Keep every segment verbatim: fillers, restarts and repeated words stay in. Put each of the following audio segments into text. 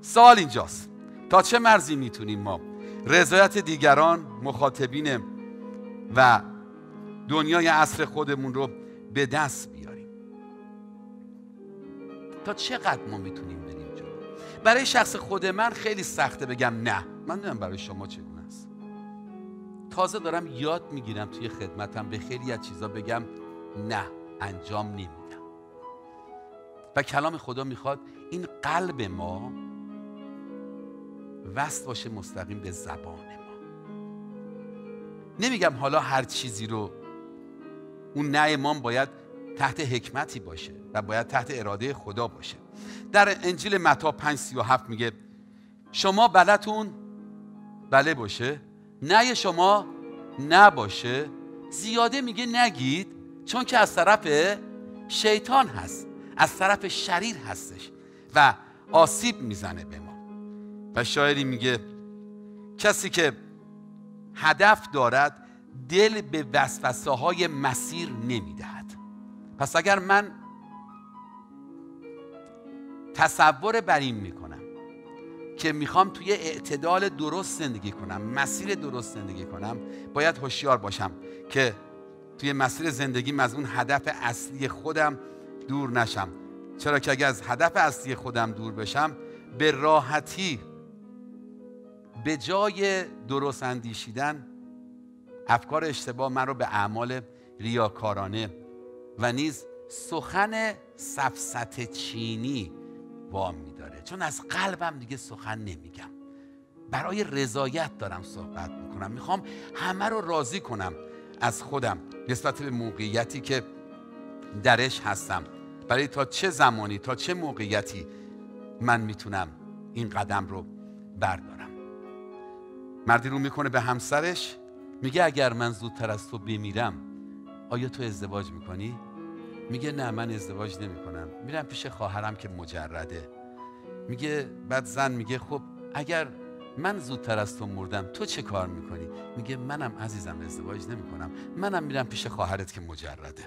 سوال اینجاست تا چه مرزی میتونیم ما رضایت دیگران، مخاطبین و دنیای عصر خودمون رو به دست بیاریم؟ تا چقدر ما میتونیم بریم جلو؟ برای شخص خود من خیلی سخته بگم نه. من نمیدونم برای شما چگونه است. تازه دارم یاد میگیرم توی خدمتم به خیلی از چیزا بگم نه، انجام نمیدم. و کلام خدا میخواد این قلب ما وصل باشه مستقیم به زبان ما. نمیگم حالا هر چیزی رو اون نه ما باید تحت حکمتی باشه و باید تحت اراده خدا باشه. در انجیل متی پنج سی و هفت میگه شما بلتون بله باشه، نه شما نباشه. زیاده میگه نگید، چون که از طرف شیطان هست، از طرف شریر هستش و آسیب میزنه به ما. و شاعری میگه کسی که هدف دارد دل به وسوسه های مسیر نمیدهد. پس اگر من تصور بر این میکنم که میخوام توی اعتدال درست زندگی کنم، مسیر درست زندگی کنم، باید هوشیار باشم که توی مسیر زندگیم از اون هدف اصلی خودم دور نشم. چرا که اگر از هدف اصلی خودم دور بشم به راحتی به جای درست اندیشیدن افکار اشتباه من رو به اعمال ریاکارانه و نیز سخن سفسطه چینی وام میداره. چون از قلبم دیگه سخن نمیگم، برای رضایت دارم صحبت میکنم، میخوام همه رو راضی کنم از خودم نسبت به موقعیتی که درش هستم. برای تا چه زمانی، تا چه موقعیتی من میتونم این قدم رو بردارم. مردی رو میکنه به همسرش، میگه اگر من زودتر از تو بمیرم آیا تو ازدواج میکنی؟ میگه نه، من ازدواج نمیکنم، میرم پیش خواهرم که مجرده. میگه بعد زن میگه خب اگر من زودتر از تو مردم تو چه کار میکنی؟ میگه منم عزیزم ازدواج نمیکنم، منم میرم پیش خواهرت که مجرده.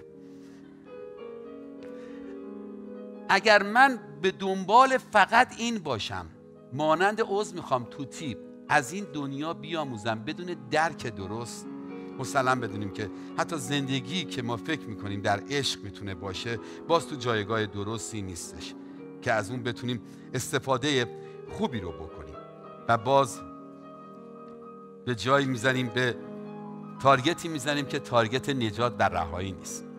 اگر من به دنبال فقط این باشم، مانند عضو میخوام توتی از این دنیا بیاموزم بدون درک درست، مسلم بدونیم که حتی زندگی که ما فکر میکنیم در عشق میتونه باشه باز تو جایگاه درستی نیستش که از اون بتونیم استفاده خوبی رو بکنیم و باز به جایی میزنیم، به تارگتی میزنیم که تارگت نجات و رهایی نیست.